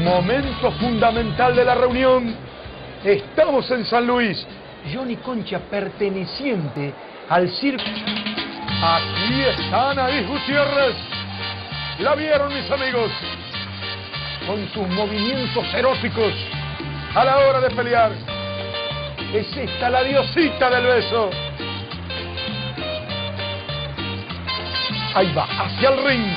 Momento fundamental de la reunión. Estamos en San Luis. Johnny Concha, perteneciente al circo. Aquí está Anaís Gutiérrez. ¿La vieron, mis amigos? Con sus movimientos eróticos a la hora de pelear. Es esta la diosita del beso. Ahí va, hacia el ring.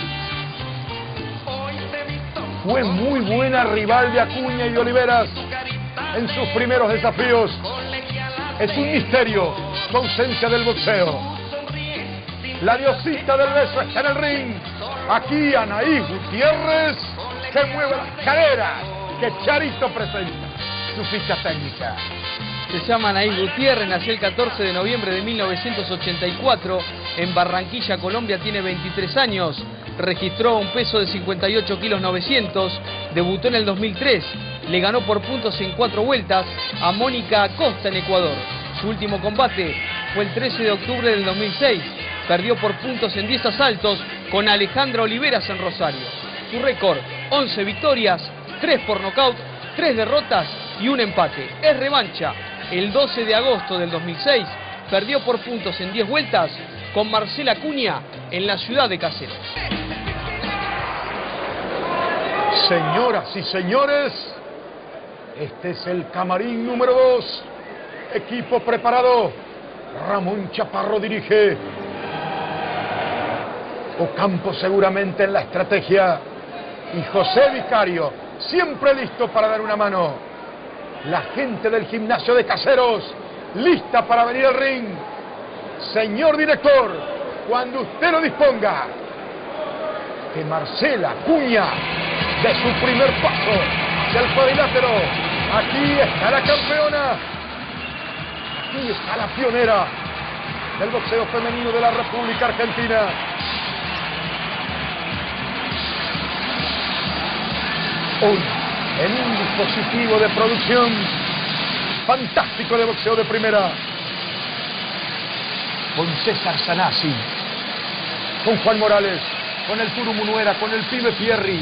Fue muy buena rival de Acuña y Oliveras en sus primeros desafíos. Es un misterio su ausencia del boxeo. La diosita del beso está en el ring. Aquí Anaís Gutiérrez, que mueve las caderas, que Charito presenta su ficha técnica. Se llama Anaís Gutiérrez, nació el 14 de noviembre de 1984 en Barranquilla, Colombia, tiene 23 años, registró un peso de 58 kilos 900, debutó en el 2003, le ganó por puntos en 4 vueltas a Mónica Acosta en Ecuador. Su último combate fue el 13 de octubre del 2006, perdió por puntos en 10 asaltos con Alejandra Oliveras en Rosario. Su récord, 11 victorias, 3 por nocaut, 3 derrotas y un empate. Es revancha. El 12 de agosto del 2006 perdió por puntos en 10 vueltas con Marcela Acuña en la ciudad de Caseros. Señoras y señores, este es el camarín número 2. Equipo preparado. Ramón Chaparro dirige. Ocampo seguramente en la estrategia. Y José Vicario, siempre listo para dar una mano. La gente del gimnasio de Caseros, lista para venir al ring. Señor director, cuando usted lo disponga, que Marcela Acuña dé su primer paso hacia el cuadrilátero. Aquí está la campeona. Aquí está la pionera del boxeo femenino de la República Argentina. Hoy, en un dispositivo de producción fantástico de boxeo de primera, con César Sanasi, con Juan Morales, con el Turu Munuera, con el Pibe Pierri,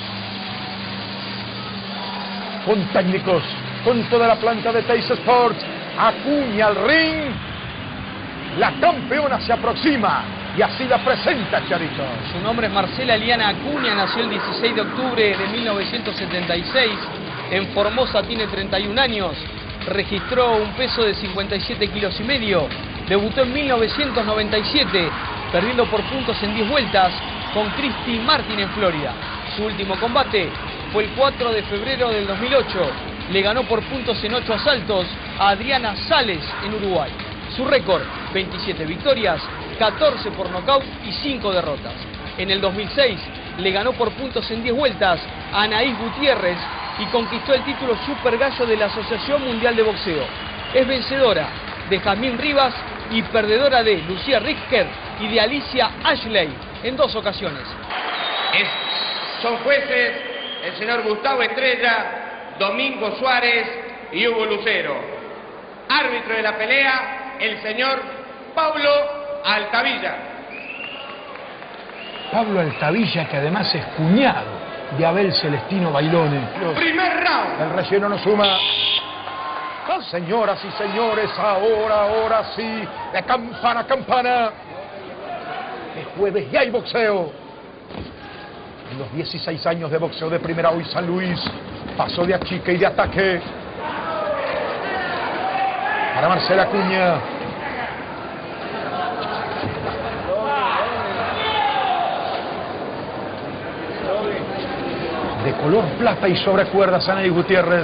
con técnicos, con toda la planta de Teis Sports. Acuña al ring. La campeona se aproxima y así la presenta, Charito. Su nombre es Marcela Eliana Acuña, nació el 16 de octubre de 1976. En Formosa tiene 31 años. Registró un peso de 57 kilos y medio. Debutó en 1997, perdiendo por puntos en 10 vueltas con Christy Martin en Florida. Su último combate fue el 4 de febrero del 2008. Le ganó por puntos en 8 asaltos a Adriana Sales en Uruguay. Su récord, 27 victorias, 14 por nocaut y 5 derrotas. En el 2006 le ganó por puntos en 10 vueltas a Anaís Gutiérrez y conquistó el título Super Gallo de la Asociación Mundial de Boxeo. Es vencedora de Jazmín Rivas y perdedora de Lucía Ricker y de Alicia Ashley en 2 ocasiones. Son jueces el señor Gustavo Estrella, Domingo Suárez y Hugo Lucero. Árbitro de la pelea, el señor Pablo Altavilla. Pablo Altavilla, que además es cuñado de Abel Celestino Bailone. Primer round. El relleno no suma. Señoras y señores, ahora sí, de campana a campana. Es jueves y hay boxeo. En los 16 años de boxeo de primera, hoy San Luis pasó de achique y de ataque. Para Marcela Acuña. De color plata y sobre cuerdas, Anaís Gutiérrez.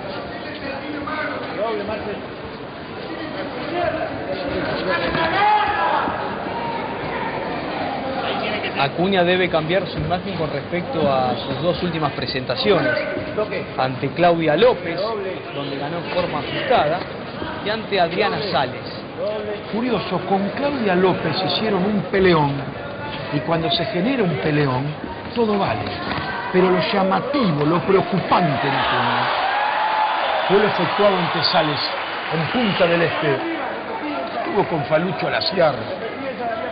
Acuña debe cambiar su imagen con respecto a sus 2 últimas presentaciones. Ante Claudia López, donde ganó en forma ajustada, y ante Adriana Sales. Curioso, con Claudia López hicieron un peleón, y cuando se genera un peleón, todo vale. Pero lo llamativo, lo preocupante de Acuña fue lo efectuado ante Sales, en Punta del Este. Estuvo con Falucho Alaciar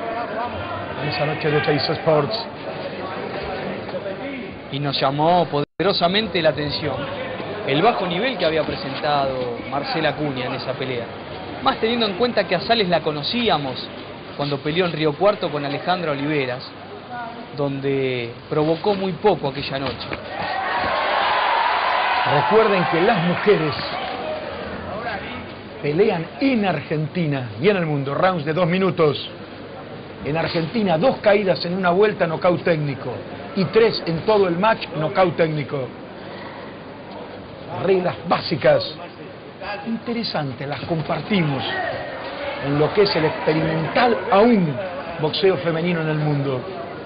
en esa noche de Teis Sports. Y nos llamó Poderosamente la tensión, el bajo nivel que había presentado Marcela Acuña en esa pelea, más teniendo en cuenta que a Sales la conocíamos cuando peleó en Río Cuarto con Alejandra Oliveras, donde provocó muy poco aquella noche. Recuerden que las mujeres pelean en Argentina y en el mundo, rounds de 2 minutos. En Argentina, 2 caídas en una vuelta, nocaut técnico. Y 3 en todo el match, nocaut técnico. Reglas básicas, interesantes, las compartimos en lo que es el experimental aún boxeo femenino en el mundo.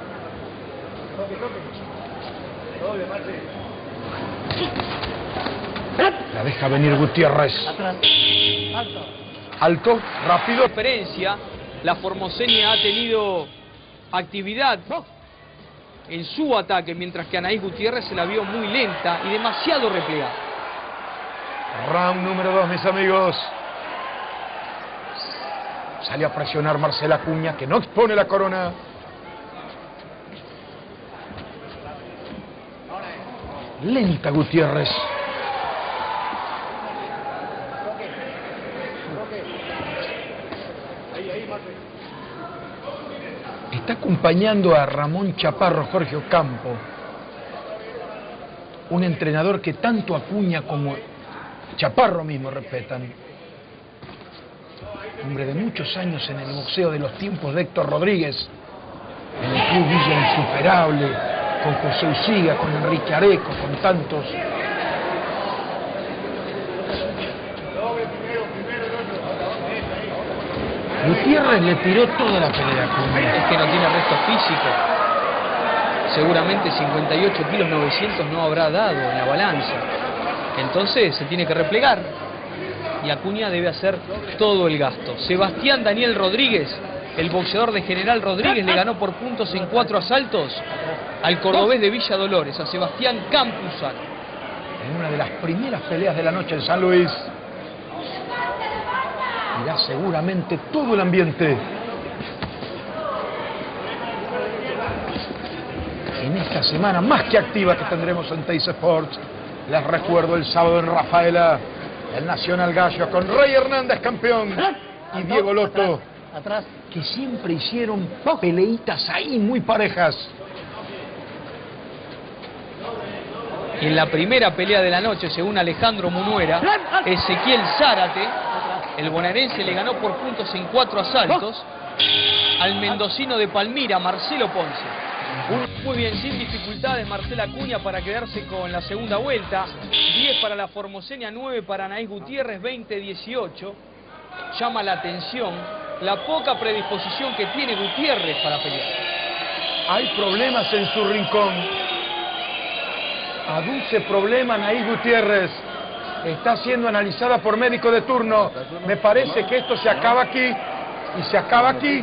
La deja venir Gutiérrez. Alto, rápido. Diferencia, la formoseña ha tenido actividad en su ataque, mientras que Anaís Gutiérrez se la vio muy lenta y demasiado replegada. Round número 2, mis amigos. Sale a presionar Marcela Acuña, que no expone la corona. Lenta Gutiérrez. Está acompañando a Ramón Chaparro Jorge Ocampo, un entrenador que tanto Acuña como Chaparro mismo respetan. Hombre de muchos años en el boxeo de los tiempos de Héctor Rodríguez, en el Club Villa Insuperable, con José Uciga, con Enrique Areco, con tantos. Gutiérrez le tiró toda la pelea. Es que no tiene resto físico. Seguramente 58 kilos 900 no habrá dado en la balanza. Entonces se tiene que replegar. Y Acuña debe hacer todo el gasto. Sebastián Daniel Rodríguez, el boxeador de General Rodríguez, le ganó por puntos en 4 asaltos al cordobés de Villa Dolores, a Sebastián Campuzano. En una de las primeras peleas de la noche en San Luis. Mirá seguramente todo el ambiente. En esta semana más que activa que tendremos en Teis Sports, les recuerdo el sábado en Rafaela, el Nacional Gallo con Rey Hernández campeón y Diego Loto, que siempre hicieron peleitas ahí muy parejas. Y en la primera pelea de la noche, según Alejandro Munuera, Ezequiel Zárate, el bonaerense, le ganó por puntos en 4 asaltos al mendocino de Palmira, Marcelo Ponce. Muy bien, sin dificultades Marcela Acuña para quedarse con la segunda vuelta. 10 para la formoseña, 9 para Anaís Gutiérrez, 20-18. Llama la atención la poca predisposición que tiene Gutiérrez para pelear. Hay problemas en su rincón. Aduce problema Anaís Gutiérrez. Está siendo analizada por médico de turno. Me parece que esto se acaba aquí. Y se acaba aquí.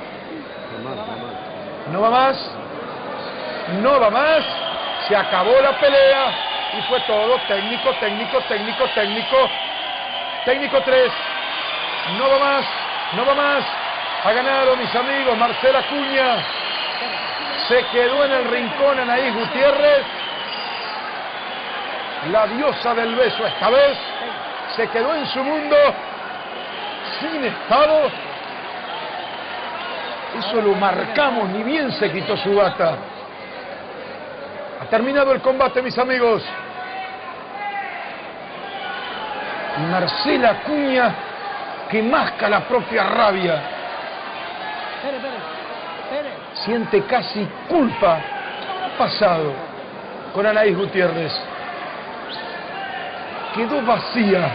No va más. No va más. Se acabó la pelea. Y fue todo. Técnico, técnico, técnico, técnico. Técnico 3. No va más. No va más. Ha ganado, mis amigos, Marcela Acuña. Se quedó en el rincón Anaís Gutiérrez. La diosa del beso esta vez se quedó en su mundo sin estado. Eso lo marcamos, ni bien se quitó su bata. Ha terminado el combate, mis amigos. Y Marcela Acuña que masca la propia rabia. Siente casi culpa. ¿Qué ha pasado con Anaís Gutiérrez? Quedó vacía.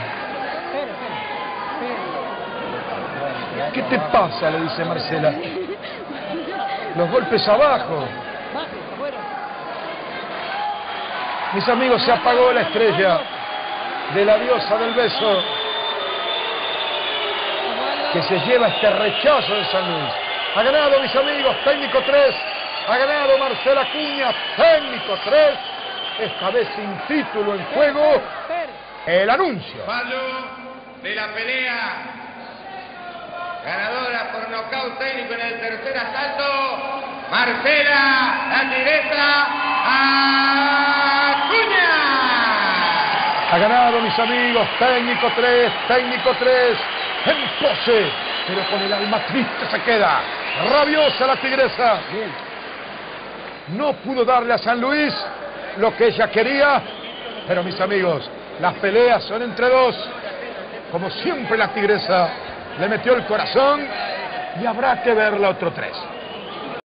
¿Qué te pasa?, le dice Marcela. Los golpes abajo. Mis amigos, se apagó la estrella de la diosa del beso, que se lleva este rechazo de San Luis. Ha ganado, mis amigos, técnico 3. Ha ganado Marcela Acuña, técnico 3. Esta vez sin título en juego. El anuncio. Fallo de la pelea. Ganadora por nocaut técnico en el tercer asalto, Marcela la Tigresa Acuña. ganado, mis amigos. Técnico 3, técnico 3. En pose, pero con el alma triste se queda. Rabiosa la tigresa. No pudo darle a San Luis lo que ella quería, pero mis amigos, las peleas son entre dos. Como siempre la tigresa le metió el corazón y habrá que verla otro 3.